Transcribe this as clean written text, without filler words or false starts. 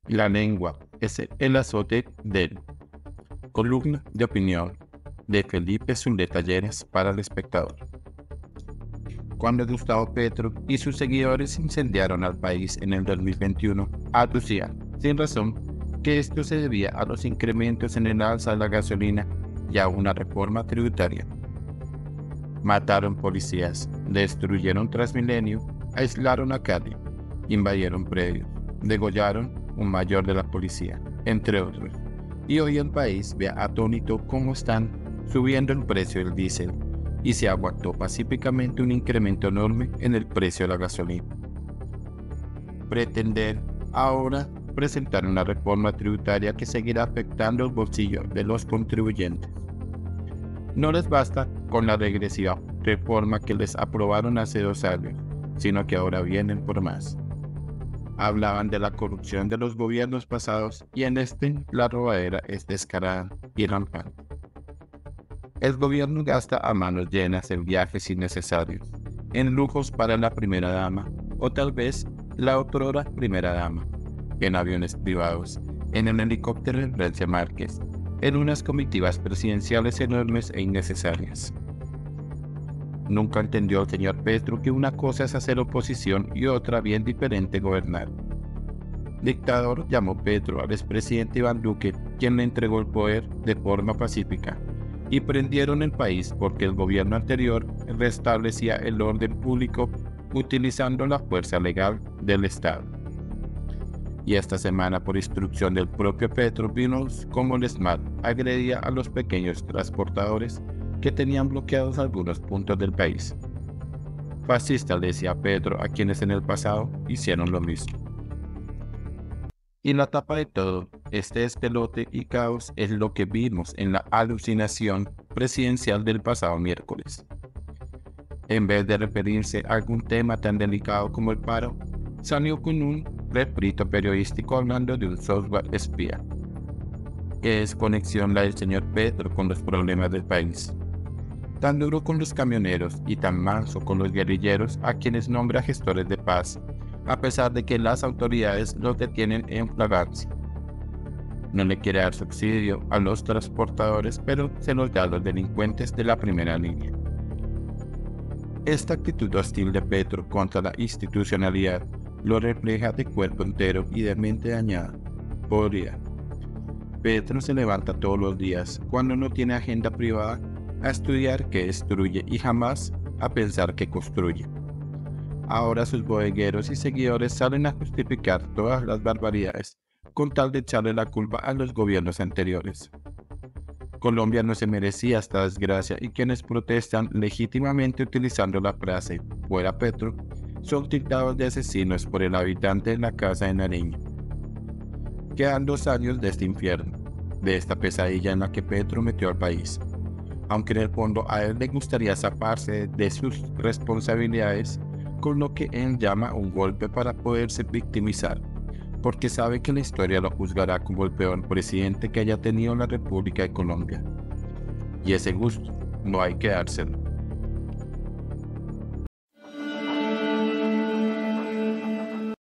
La lengua es el azote del. Columna de opinión de Felipe Zuleta Talleres para El Espectador. Cuando Gustavo Petro y sus seguidores incendiaron al país en el 2021, aducían, sin razón, que esto se debía a los incrementos en el alza de la gasolina y a una reforma tributaria. Mataron policías, destruyeron Transmilenio, aislaron a Cali, invadieron predios, degollaron un mayor de la policía, entre otros. Y hoy el país ve atónito cómo están subiendo el precio del diésel y se aguantó pacíficamente un incremento enorme en el precio de la gasolina. Pretender ahora presentar una reforma tributaria que seguirá afectando el bolsillo de los contribuyentes. No les basta con la regresiva reforma que les aprobaron hace 2 años, sino que ahora vienen por más. Hablaban de la corrupción de los gobiernos pasados y en la robadera es descarada y rampante. El gobierno gasta a manos llenas en viajes innecesarios, en lujos para la primera dama o tal vez la otrora primera dama, en aviones privados, en el helicóptero de Francia Márquez, en unas comitivas presidenciales enormes e innecesarias. Nunca entendió el señor Petro que una cosa es hacer oposición y otra bien diferente gobernar. Dictador llamó Petro al expresidente Iván Duque, quien le entregó el poder de forma pacífica, y prendieron el país porque el gobierno anterior restablecía el orden público utilizando la fuerza legal del Estado. Y esta semana, por instrucción del propio Petro, vimos cómo el SMAT agredía a los pequeños transportadores que tenían bloqueados algunos puntos del país. Fascista le decía Petro a quienes en el pasado hicieron lo mismo. Y la tapa de todo este despelote y caos es lo que vimos en la alucinación presidencial del pasado miércoles. En vez de referirse a algún tema tan delicado como el paro, salió con un refrito periodístico hablando de un software espía. ¿Qué desconexión la del señor Petro con los problemas del país? Tan duro con los camioneros y tan manso con los guerrilleros a quienes nombra gestores de paz, a pesar de que las autoridades los detienen en flagrancia. No le quiere dar subsidio a los transportadores, pero se los da a los delincuentes de la primera línea. Esta actitud hostil de Petro contra la institucionalidad lo refleja de cuerpo entero y de mente dañada. Podría. Petro se levanta todos los días, cuando no tiene agenda privada, a estudiar que destruye y jamás a pensar que construye. Ahora sus bodegueros y seguidores salen a justificar todas las barbaridades con tal de echarle la culpa a los gobiernos anteriores. Colombia no se merecía esta desgracia y quienes protestan legítimamente utilizando la frase "fuera Petro" son tildados de asesinos por el habitante de la Casa de Nariño. Quedan 2 años de este infierno, de esta pesadilla en la que Petro metió al país. Aunque en el fondo a él le gustaría zafarse de sus responsabilidades con lo que él llama un golpe para poderse victimizar, porque sabe que la historia lo juzgará como el peor presidente que haya tenido la República de Colombia. Y ese gusto no hay que dárselo.